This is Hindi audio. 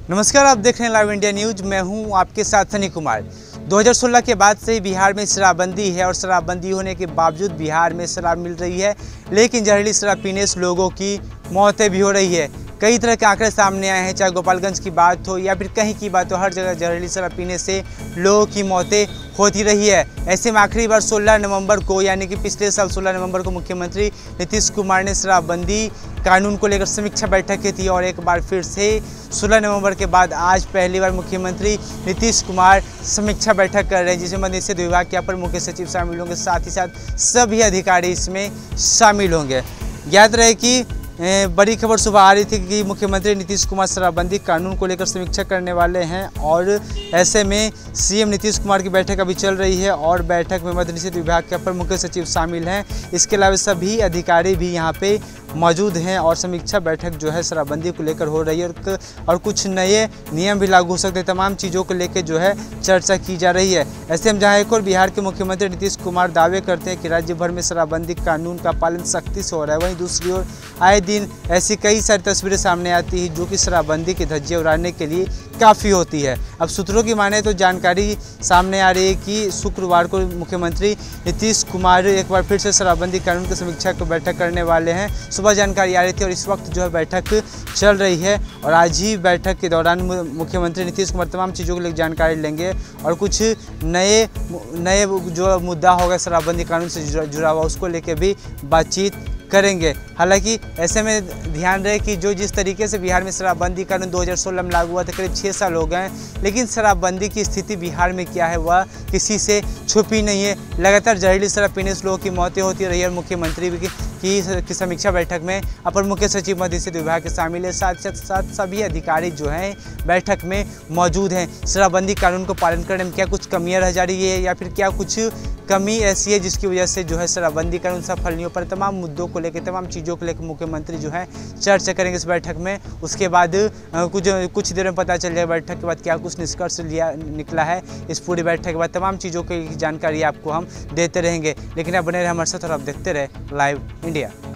नमस्कार, आप देख रहे हैं लाइव इंडिया न्यूज। मैं हूं आपके साथ सनी कुमार। 2016 के बाद से बिहार में शराबबंदी है और शराबबंदी होने के बावजूद बिहार में शराब मिल रही है, लेकिन जहरीली शराब पीने से लोगों की मौतें भी हो रही है। कई तरह के आंकड़े सामने आए हैं, चाहे गोपालगंज की बात हो या फिर कहीं की बात हो, हर जगह जहरीली शराब पीने से लोगों की मौतें होती रही है। ऐसे में आखिरी बार 16 नवंबर को, यानी कि पिछले साल 16 नवंबर को मुख्यमंत्री नीतीश कुमार ने शराबबंदी कानून को लेकर समीक्षा बैठक की थी और एक बार फिर से 16 नवंबर के बाद आज पहली बार मुख्यमंत्री नीतीश कुमार समीक्षा बैठक कर रहे हैं, जिसमें निषेध विभाग के अपर मुख्य सचिव शामिल होंगे, साथ ही साथ सभी अधिकारी इसमें शामिल होंगे। याद रहे कि बड़ी खबर सुबह आ रही थी कि मुख्यमंत्री नीतीश कुमार शराबबंदी कानून को लेकर समीक्षा करने वाले हैं और ऐसे में सीएम नीतीश कुमार की बैठक अभी चल रही है और बैठक में मद्य निषेध विभाग के अपर मुख्य सचिव शामिल हैं। इसके अलावा सभी अधिकारी भी यहाँ पे मौजूद हैं और समीक्षा बैठक जो है शराबबंदी को लेकर हो रही है और कुछ नए नियम भी लागू हो सकते हैं। तमाम चीज़ों को लेकर जो है चर्चा की जा रही है। ऐसे में जहाँ एक और बिहार के मुख्यमंत्री नीतीश कुमार दावे करते हैं कि राज्य भर में शराबबंदी कानून का पालन सख्ती से हो रहा है, वहीं दूसरी ओर आए दिन ऐसी कई सारी तस्वीरें सामने आती हैं जो कि शराबबंदी के धज्जियां उड़ाने के लिए काफ़ी होती है। अब सूत्रों की माने तो जानकारी सामने आ रही है कि शुक्रवार को मुख्यमंत्री नीतीश कुमार एक बार फिर से शराबबंदी कानून की समीक्षा को बैठक करने वाले हैं। सुबह जानकारी आ रही थी और इस वक्त जो है बैठक चल रही है और आज ही बैठक के दौरान मुख्यमंत्री नीतीश कुमार तमाम चीज़ों को लेकर जानकारी लेंगे और कुछ नए जो मुद्दा होगा शराबबंदी कानून से जुड़ा हुआ उसको लेकर भी बातचीत करेंगे। हालांकि ऐसे में ध्यान रहे कि जिस तरीके से बिहार में शराबबंदी कानून 2016 में लागू हुआ था, करीब 6 साल हो गए, लेकिन शराबबंदी की स्थिति बिहार में क्या है वह किसी से छुपी नहीं है। लगातार जहरीली शराब पीने से लोगों की मौतें होती रही है। मुख्यमंत्री की समीक्षा बैठक में अपर मुख्य सचिव मद्य निषेध विभाग के शामिल है, साथ सभी अधिकारी जो हैं बैठक में मौजूद हैं। शराबबंदी कानून को पालन करने में क्या कुछ कमियाँ रह जा रही है या फिर क्या कुछ कमी ऐसी है जिसकी वजह से जो है शराबबंदी कानून सफल नहीं हो पा रहा, तमाम मुद्दों को लेकर तमाम चीज़ों को लेकर मुख्यमंत्री जो है चर्चा करेंगे इस बैठक में। उसके बाद कुछ देर में पता चल जाएगा बैठक के बाद क्या कुछ निष्कर्ष निकला है। इस पूरी बैठक के बाद तमाम चीज़ों की जानकारी आपको हम देते रहेंगे, लेकिन आप बने रहे हमारे साथ और आप देखते रहे लाइव इंडिया।